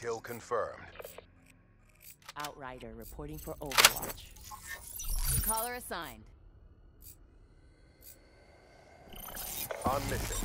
Kill confirmed. Outrider reporting for Overwatch. Caller assigned. On mission.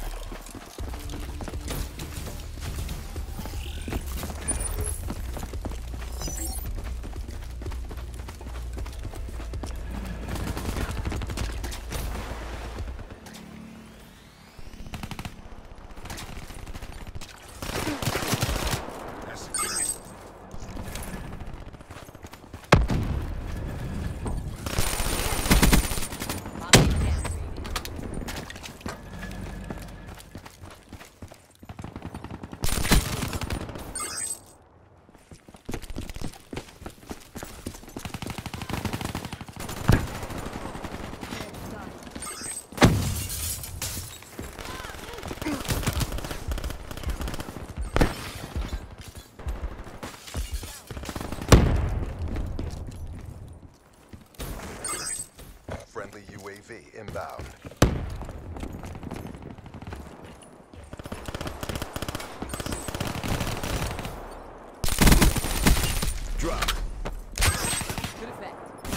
Friendly UAV inbound. Drop. Good effect.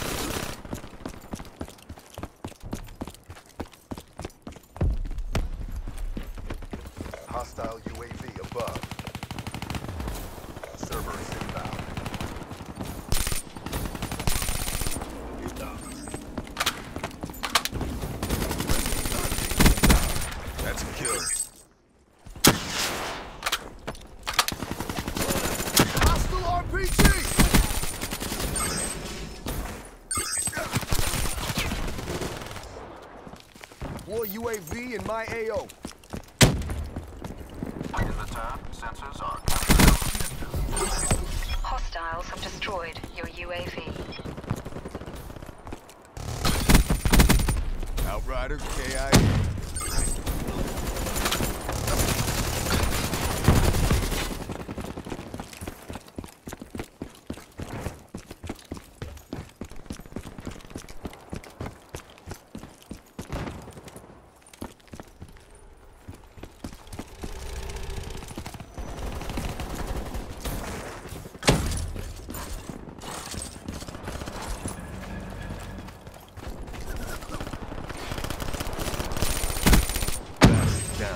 Hostile UAV above. Server is inbound. That's a kill. Hostile RPG! War UAV in my AO. In the turn, sensors are Hostiles have destroyed your UAV. Outrider KIA. Down.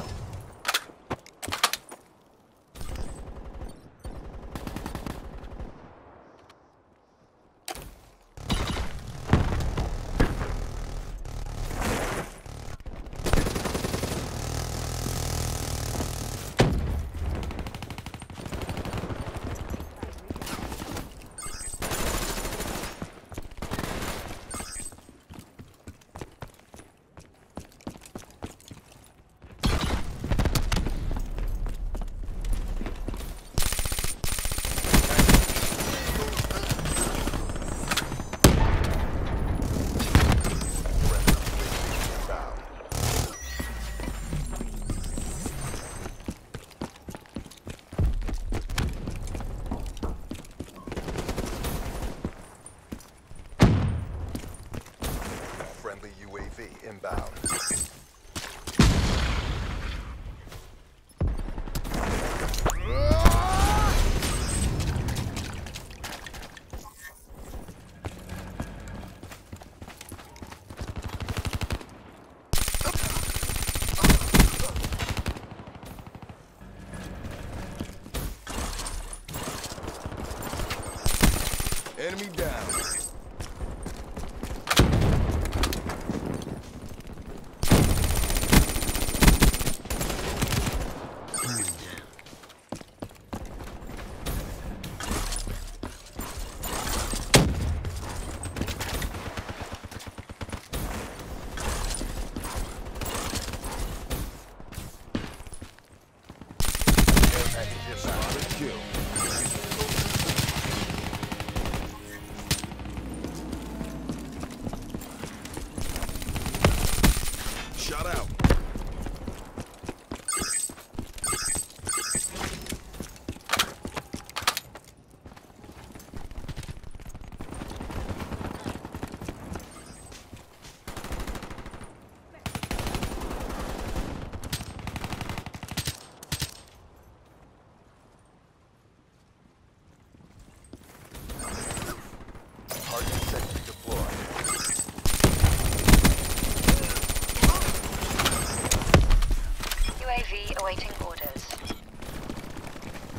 Friendly UAV inbound. Enemy down. Kill. Shut out.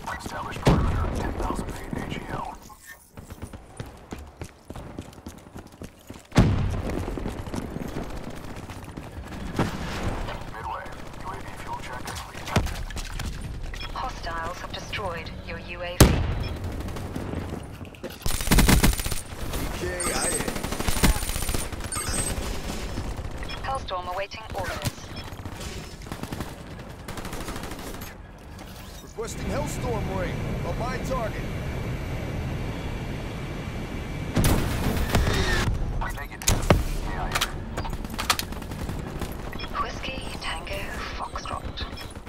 Established perimeter, 10,000 feet AGL. Midway, UAV fuel check complete. Hostiles have destroyed your UAV. KIA. Hellstorm awaiting orders. Requesting Hellstorm rain on my target. Negative. KIA. Whiskey Tango Foxtrot.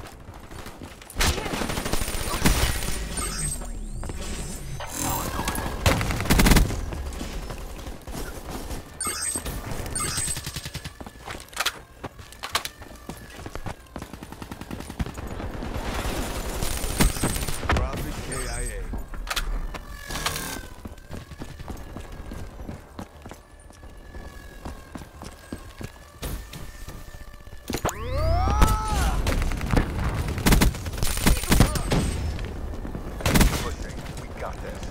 Prophet KIA. Pushing. We got this.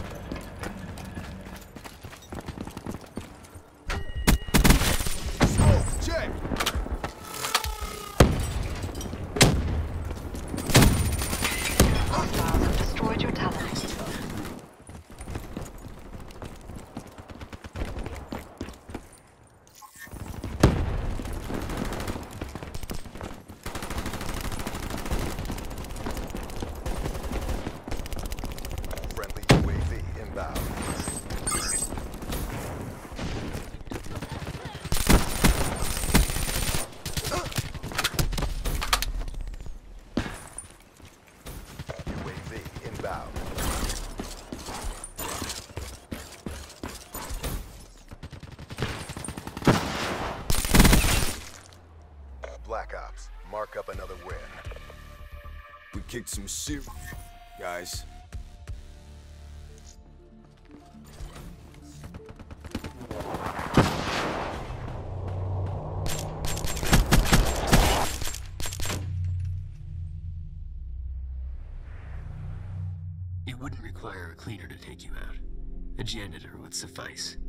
Smoke, check. Hostiles have destroyed your talent. Friendly UAV inbound. UAV inbound. Black Ops, mark up another win. We kicked some shit, guys. It wouldn't require a cleaner to take you out. A janitor would suffice.